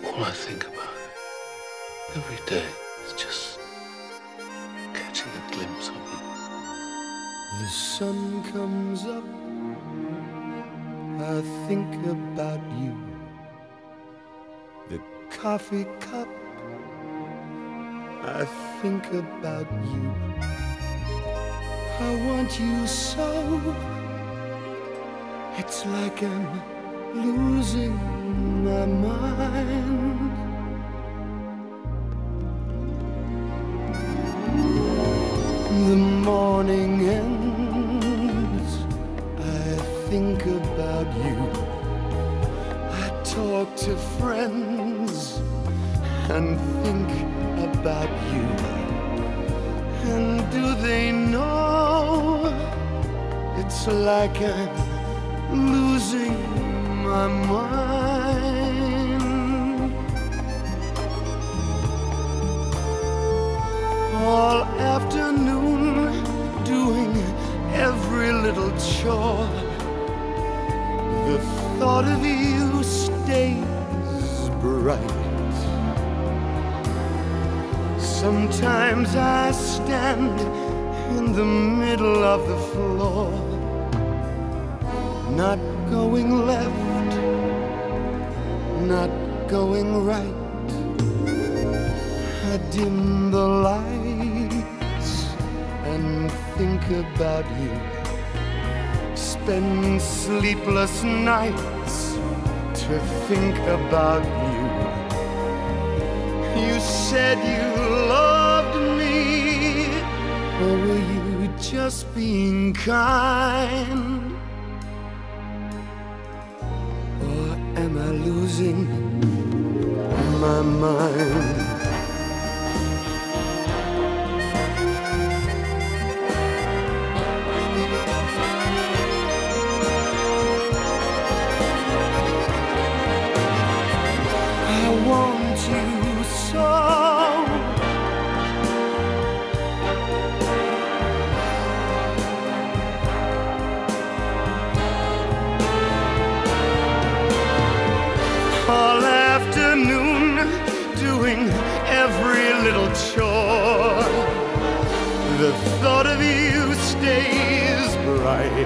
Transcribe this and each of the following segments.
All I think about every day is just catching a glimpse of you. The sun comes up, I think about you. The coffee cup, I think about you. I want you so, it's like I'm losing my mind. The morning ends, I think about you. I talk to friends and think about you. And do they know it's like I'm losing my mind? All afternoon doing every little chore, the thought of you stays bright. Sometimes I stand in the middle of the floor, not going left, not going right. I dim the lights and think about you. Spend sleepless nights to think about you. You said you loved me, or were you just being kind? Or am I losing my mind? I want you so. All afternoon doing every little chore, the thought of you stays bright.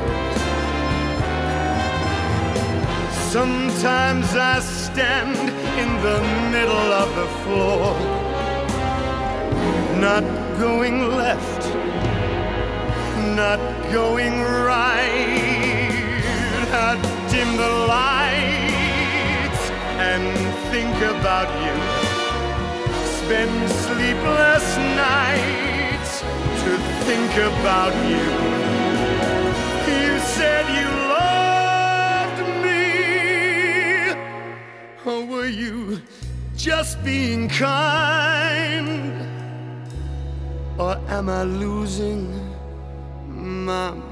Sometimes I stand in the middle of the floor, not going left, not going right. I dim the lights and think about you. Spend sleepless nights to think about you. You said you loved me, or were you just being kind? Or am I losing my